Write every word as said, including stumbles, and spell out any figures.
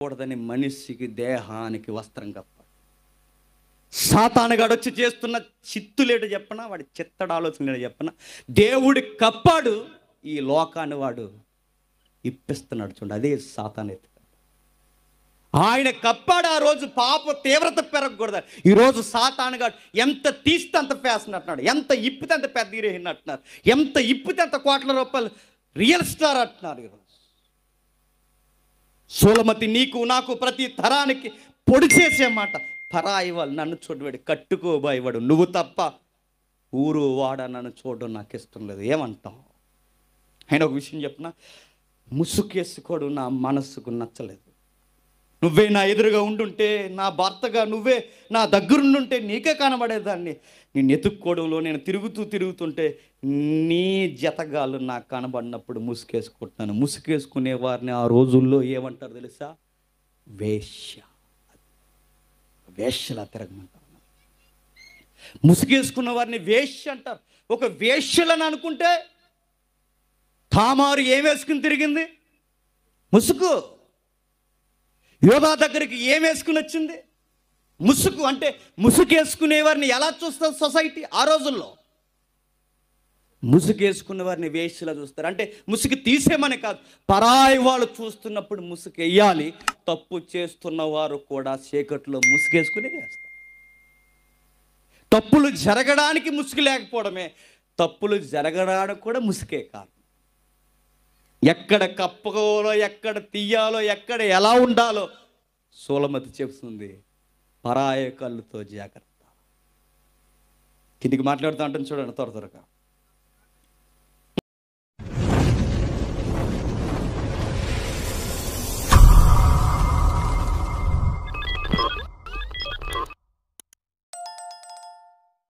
కూడదని మనిషికి దేహానికి వస్త్రం కప్పాడు. సాతానుగాడు వచ్చి చేస్తున్న చిత్తులేడు చెప్పనా, వాడి చిత్తడు ఆలోచన చెప్పనా, దేవుడి కప్పాడు, ఈ లోకాన్ని వాడు ఇప్పిస్తున్నాడు. చూడండి, అదే సాతాను ఎత్తు. ఆయన కప్పాడు ఆ రోజు పాప తీవ్రత పెరగకూడదు. ఈరోజు సాతానుగాడు ఎంత తీస్తే అంత ఫ్యాషన్ అంటున్నాడు, ఎంత ఇప్పితే అంత పెద్ద హీరోయిన్ అంటున్నారు, ఎంత ఇప్పితే అంత కోట్ల రూపాయలు రియల్ స్టార్ అంటున్నారు. ఈరోజు సూలమతి నీకు నాకు ప్రతి తరానికి పొడి చేసే మాట, పరాయి వాళ్ళు నన్ను చూడవాడు, కట్టుకోబాయివాడు నువ్వు తప్ప ఊరు వాడ నన్ను చూడడం నాకు ఇష్టం లేదు. ఏమంటాం? ఆయన ఒక విషయం చెప్పిన, ముసుకేసుకోవడం నా మనస్సుకు నచ్చలేదు. నువ్వే నా ఎదురుగా ఉండుంటే, నా భర్తగా నువ్వే నా దగ్గరుండుంటే నీకే కనబడేదాన్ని. నేను ఎత్తుక్కోవడంలో నేను తిరుగుతూ తిరుగుతుంటే నీ జతగాలు నాకు కనబడినప్పుడు ముసుకేసుకుంటున్నాను. ముసుకేసుకునే వారిని ఆ రోజుల్లో ఏమంటారు తెలుసా? వేశ్య. వేశ్యలా తిరగమంటారు. ముసుగేసుకున్న వారిని వేశ్య అంటారు. ఒక వేశ్యలని అనుకుంటే తామారు ఏం వేసుకుని తిరిగింది? ముసుగు. యోధా దగ్గరికి ఏం వేసుకుని వచ్చింది? ముసుగు. అంటే ముసుగేసుకునే వారిని ఎలా చూస్తారు సొసైటీ ఆ రోజుల్లో? ముసుగేసుకునే వారిని వేశ్యలా చూస్తారు. అంటే ముసుగు తీసేమని కాదు, పరాయి వాళ్ళు చూస్తున్నప్పుడు ముసుగు వేయాలి. తప్పు చేస్తున్న వారు కూడా చీకట్లో ముసుగేసుకునే చేస్తారు. తప్పులు జరగడానికి ముసుగు లేకపోవడమే, తప్పులు జరగడానికి కూడా ముసుగే కాదు. ఎక్కడ కప్పుకోవాలో, ఎక్కడ తీయాలో, ఎక్కడ ఎలా ఉండాలో సూలమతి చెప్తుంది. పరాయ కళ్ళుతో జాగ్రత్త. కిందికి మాట్లాడుతూ ఉంటుంది చూడండి త్వర త్వరగా.